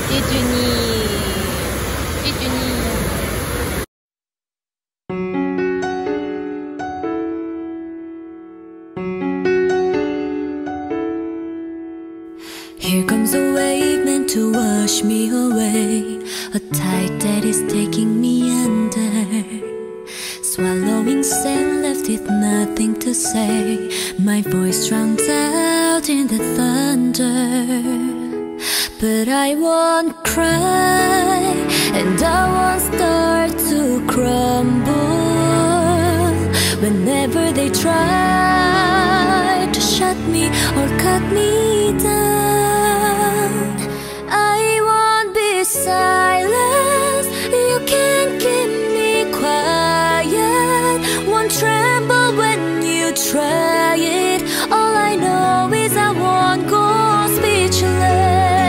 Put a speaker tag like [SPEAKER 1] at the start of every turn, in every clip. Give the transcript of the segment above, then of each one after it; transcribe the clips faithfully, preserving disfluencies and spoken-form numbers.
[SPEAKER 1] 찌준이 찌준이
[SPEAKER 2] Here comes a wave meant to wash me away, a tide that is taking me under. Swallowing sand left with nothing to say, my voice drowns out in the thunder. But I won't cry, and I won't start to crumble. Whenever they try to shut me or cut me down, I won't be silent, you can't keep me quiet. Won't tremble when you try it. All I know is I won't go speechless.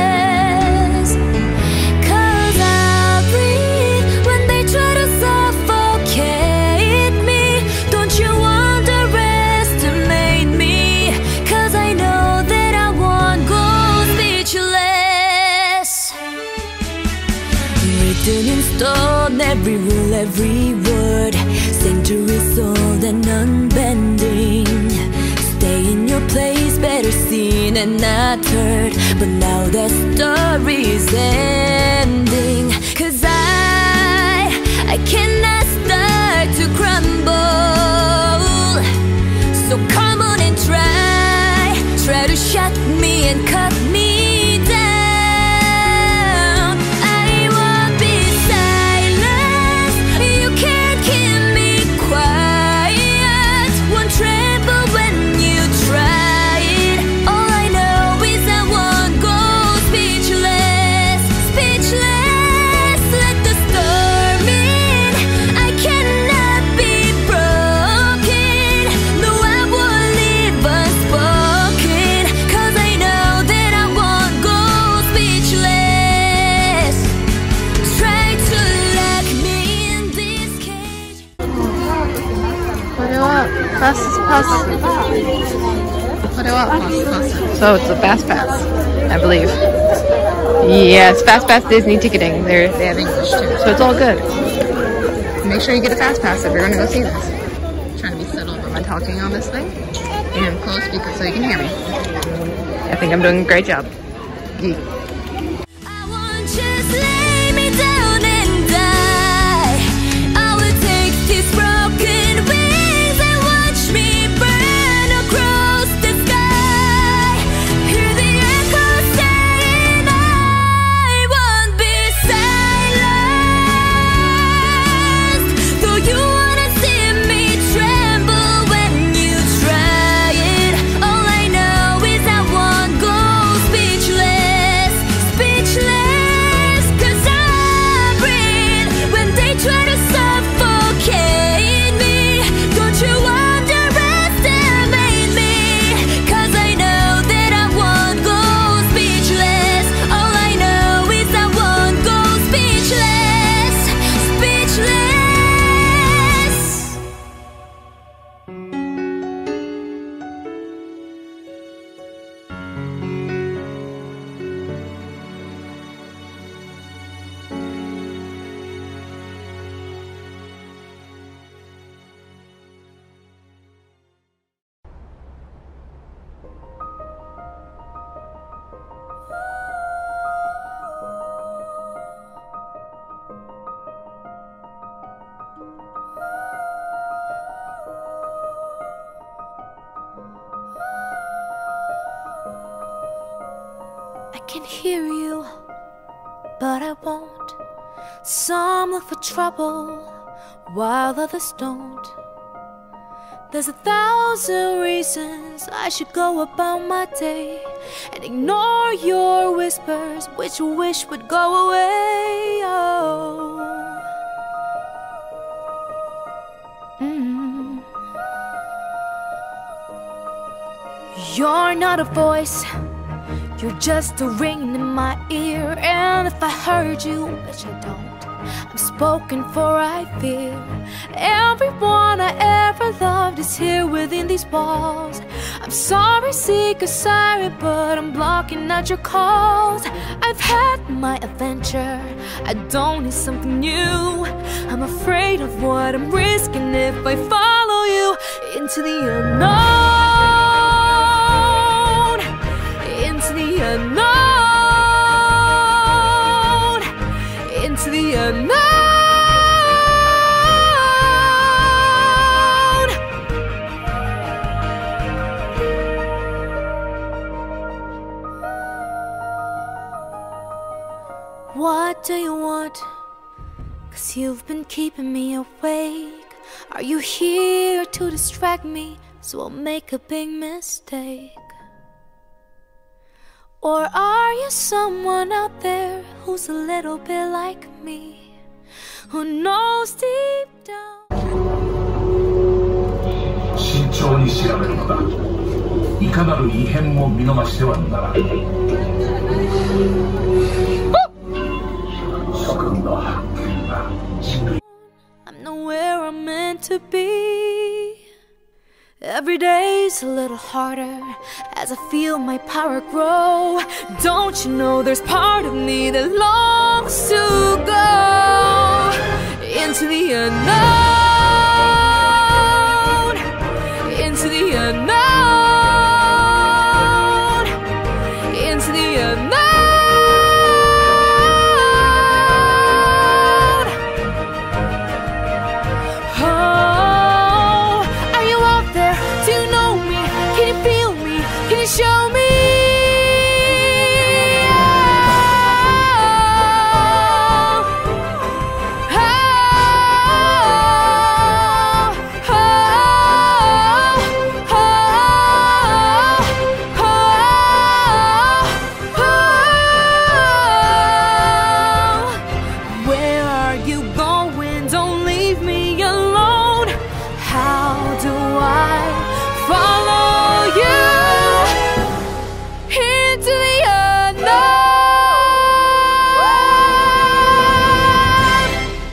[SPEAKER 2] In stone, every rule, every word, centuries old and unbending. Stay in your place, better seen and not heard. But now the story's ending. Cause I, I cannot start to crumble. So come on and try, try to shut me and cut me.
[SPEAKER 1] Pass, pass. So it's a fast pass, I believe. Yeah, it's fast pass Disney ticketing. They're, they have English too, so it's all good. Make sure you get a fast pass if you're going to go see this. I'm trying to be subtle about my talking on this thing, and close because so you can hear me. I think I'm doing a great job. Yeah.
[SPEAKER 2] I can hear you, but I won't. Some look for trouble, while others don't. There's a thousand reasons I should go about my day and ignore your whispers, which you wish would go away. Oh. Mm. You're not a voice, you're just a ring in my ear. And if I heard you, which I don't, I'm spoken for, I fear. Everyone I ever loved is here within these walls. I'm sorry, seek a siren, but I'm blocking out your calls. I've had my adventure. I don't need something new. I'm afraid of what I'm risking if I follow you into the unknown. Into the unknown. Into the unknown. What do you want? 'Cause you've been keeping me awake. Are you here to distract me so I'll make a big mistake? Or are you someone out there who's a little bit like me, who knows deep down?
[SPEAKER 3] 慎重に調べるのだ。いかなる異変も見逃してはならない。諸君の発見が人類
[SPEAKER 2] I'm not where I'm meant to be. Every day's a little harder as I feel my power grow. Don't you know there's part of me that longs to go into the unknown, into the unknown, into the unknown. Show me. Oh, oh, oh, oh, oh, oh. Where are you going? Don't leave me alone. How do I follow you? Into the unknown.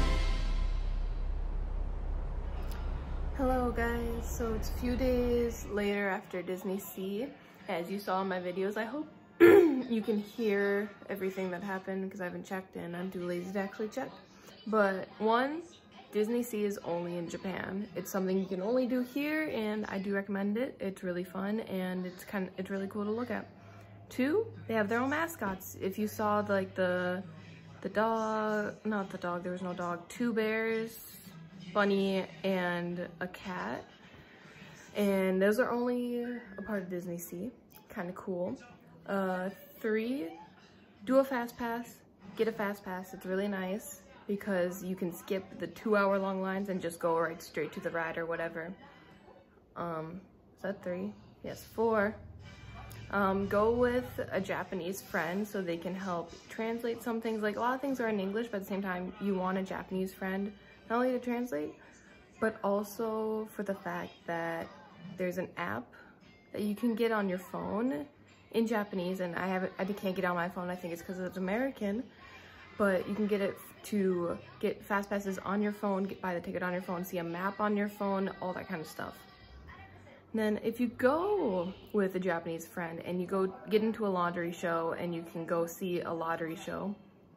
[SPEAKER 1] Hello guys, so it's a few days later after Disney Sea. As you saw in my videos, I hope you can hear everything that happened because I haven't checked in. I'm too lazy to actually check. But one, Disney Sea is only in Japan. It's something you can only do here, and I do recommend it. It's really fun and it's kind of it's really cool to look at. Two, they have their own mascots. If you saw like the the dog, not the dog, there was no dog, two bears, bunny, and a cat. And those are only a part of Disney Sea. Kind of cool. Uh, three, do a fast pass. Get a fast pass. It's really nice because you can skip the two hour long lines and just go right straight to the ride or whatever. Um, is that three? Yes, four. Um, go with a Japanese friend so they can help translate some things. Like a lot of things are in English, but at the same time, you want a Japanese friend, not only to translate, but also for the fact that there's an app that you can get on your phone in Japanese, and I have I can't get it on my phone. I think it's because it's American, but you can get it to get fast passes on your phone, get, buy the ticket on your phone, see a map on your phone, all that kind of stuff. And then if you go with a Japanese friend and you go get into a lottery show and you can go see a lottery show,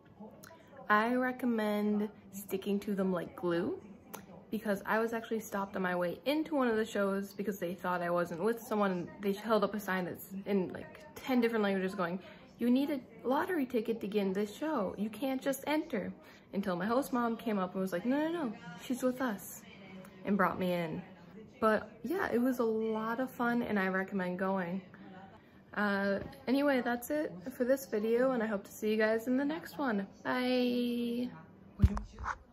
[SPEAKER 1] I recommend sticking to them like glue, because I was actually stopped on my way into one of the shows because they thought I wasn't with someone. They held up a sign that's in like ten different languages going, you need a lottery ticket to get in this show. You can't just enter. Until my host mom came up and was like, no, no, no, she's with us, and brought me in. But yeah, it was a lot of fun and I recommend going. Uh, anyway, that's it for this video and I hope to see you guys in the next one. Bye!